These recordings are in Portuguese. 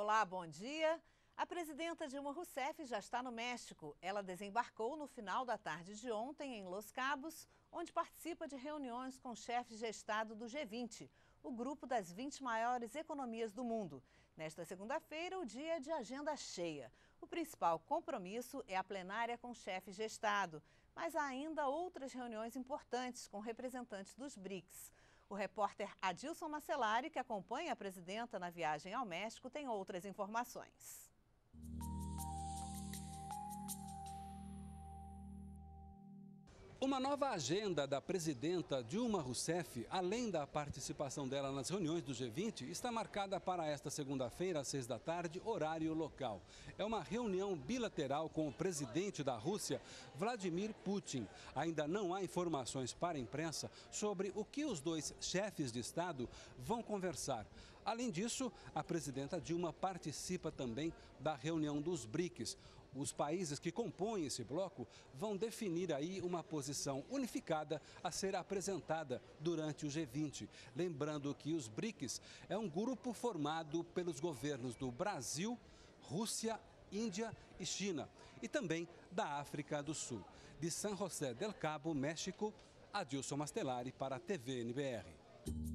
Olá, bom dia. A presidenta Dilma Rousseff já está no México. Ela desembarcou no final da tarde de ontem em Los Cabos, onde participa de reuniões com chefes de Estado do G20, o grupo das 20 maiores economias do mundo. Nesta segunda-feira, o dia é de agenda cheia. O principal compromisso é a plenária com chefes de Estado, mas há ainda outras reuniões importantes com representantes dos BRICS. O repórter Adilson Macellari, que acompanha a presidenta na viagem ao México, tem outras informações. Uma nova agenda da presidenta Dilma Rousseff, além da participação dela nas reuniões do G20, está marcada para esta segunda-feira, às 6 da tarde, horário local. É uma reunião bilateral com o presidente da Rússia, Vladimir Putin. Ainda não há informações para a imprensa sobre o que os dois chefes de Estado vão conversar. Além disso, a presidenta Dilma participa também da reunião dos BRICS. Os países que compõem esse bloco vão definir aí uma posição unificada a ser apresentada durante o G20. Lembrando que os BRICS é um grupo formado pelos governos do Brasil, Rússia, Índia e China, e também da África do Sul. De San José del Cabo, México, Adilson Macellari para a TV NBR.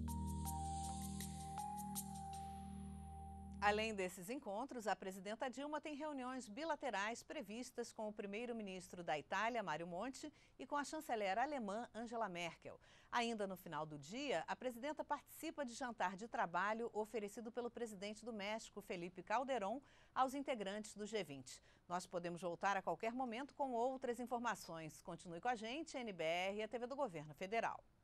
Além desses encontros, a presidenta Dilma tem reuniões bilaterais previstas com o primeiro-ministro da Itália, Mário Monti, e com a chanceler alemã, Angela Merkel. Ainda no final do dia, a presidenta participa de jantar de trabalho oferecido pelo presidente do México, Felipe Calderón, aos integrantes do G20. Nós podemos voltar a qualquer momento com outras informações. Continue com a gente, NBR e a TV do Governo Federal.